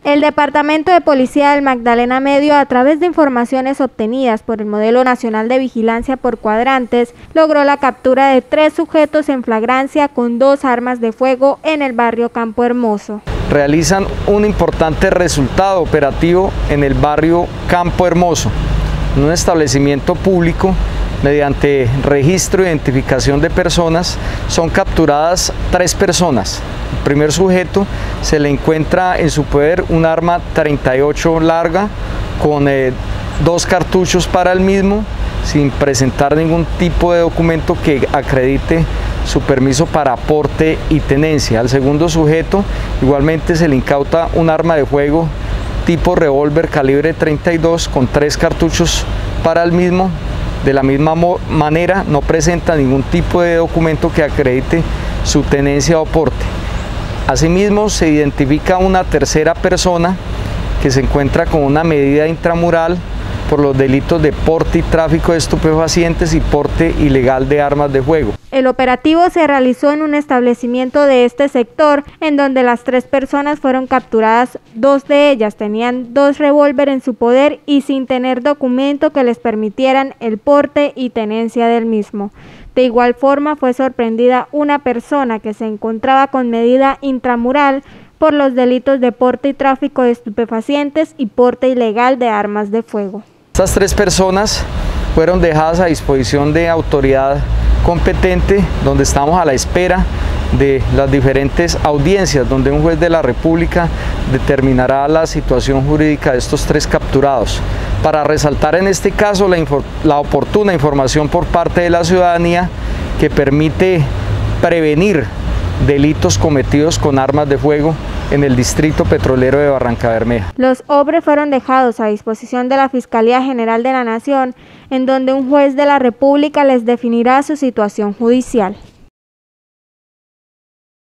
El Departamento de Policía del Magdalena Medio, a través de informaciones obtenidas por el Modelo Nacional de Vigilancia por Cuadrantes, logró la captura de 3 sujetos en flagrancia con 2 armas de fuego en el barrio Campo Hermoso. Realizan un importante resultado operativo en el barrio Campo Hermoso, en un establecimiento público. Mediante registro e identificación de personas son capturadas 3 personas. El primer sujeto se le encuentra en su poder un arma 38 larga con 2 cartuchos para el mismo, sin presentar ningún tipo de documento que acredite su permiso para aporte y tenencia. Al segundo sujeto igualmente se le incauta un arma de fuego tipo revólver calibre 32 con 3 cartuchos para el mismo. De la misma manera no presenta ningún tipo de documento que acredite su tenencia o aporte. Asimismo se identifica una tercera persona que se encuentra con una medida intramural por los delitos de porte y tráfico de estupefacientes y porte ilegal de armas de fuego. El operativo se realizó en un establecimiento de este sector, en donde las 3 personas fueron capturadas. 2 de ellas tenían 2 revólveres en su poder y sin tener documento que les permitieran el porte y tenencia del mismo. De igual forma fue sorprendida una persona que se encontraba con medida intramural por los delitos de porte y tráfico de estupefacientes y porte ilegal de armas de fuego. Estas 3 personas fueron dejadas a disposición de autoridad competente, donde estamos a la espera de las diferentes audiencias, donde un juez de la República determinará la situación jurídica de estos 3 capturados. Para resaltar en este caso la oportuna información por parte de la ciudadanía que permite prevenir delitos cometidos con armas de fuego en el distrito petrolero de Barrancabermeja. Los hombres fueron dejados a disposición de la Fiscalía General de la Nación, en donde un juez de la República les definirá su situación judicial.